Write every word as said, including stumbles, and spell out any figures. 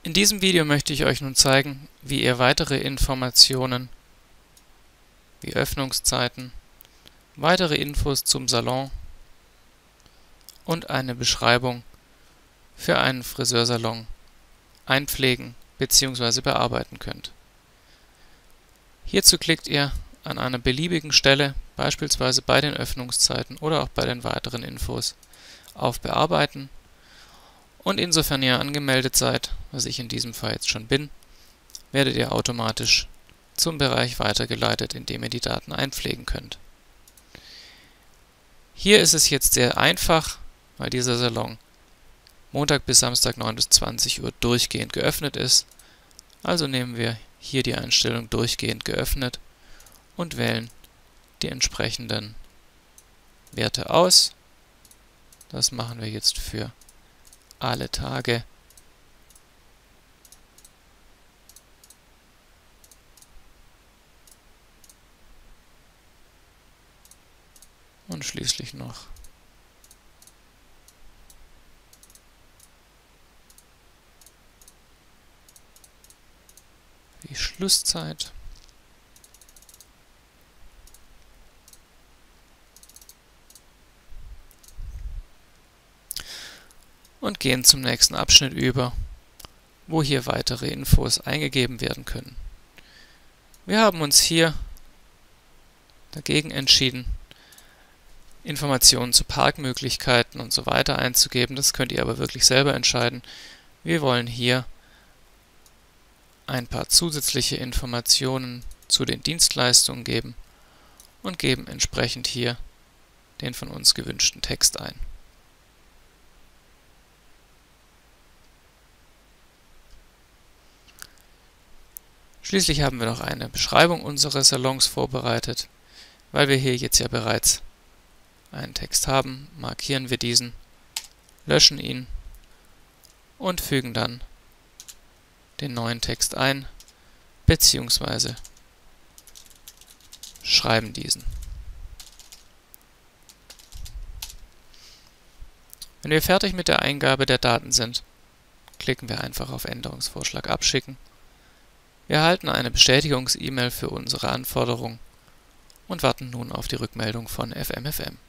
In diesem Video möchte ich euch nun zeigen, wie ihr weitere Informationen wie Öffnungszeiten, weitere Infos zum Salon und eine Beschreibung für einen Friseursalon einpflegen bzw. bearbeiten könnt. Hierzu klickt ihr an einer beliebigen Stelle, beispielsweise bei den Öffnungszeiten oder auch bei den weiteren Infos, auf Bearbeiten, und insofern ihr angemeldet seid, was ich in diesem Fall jetzt schon bin, werdet ihr automatisch zum Bereich weitergeleitet, in dem ihr die Daten einpflegen könnt. Hier ist es jetzt sehr einfach, weil dieser Salon Montag bis Samstag neun bis zwanzig Uhr durchgehend geöffnet ist. Also nehmen wir hier die Einstellung durchgehend geöffnet und wählen die entsprechenden Werte aus. Das machen wir jetzt für alle Tage. Und schließlich noch die Schlusszeit. Und gehen zum nächsten Abschnitt über, wo hier weitere Infos eingegeben werden können. Wir haben uns hier dagegen entschieden, Informationen zu Parkmöglichkeiten und so weiter einzugeben. Das könnt ihr aber wirklich selber entscheiden. Wir wollen hier ein paar zusätzliche Informationen zu den Dienstleistungen geben und geben entsprechend hier den von uns gewünschten Text ein. Schließlich haben wir noch eine Beschreibung unseres Salons vorbereitet. Weil wir hier jetzt ja bereits einen Text haben, markieren wir diesen, löschen ihn und fügen dann den neuen Text ein, beziehungsweise schreiben diesen. Wenn wir fertig mit der Eingabe der Daten sind, klicken wir einfach auf Änderungsvorschlag abschicken. Wir erhalten eine Bestätigungs-E-Mail für unsere Anforderung und warten nun auf die Rückmeldung von F M F M.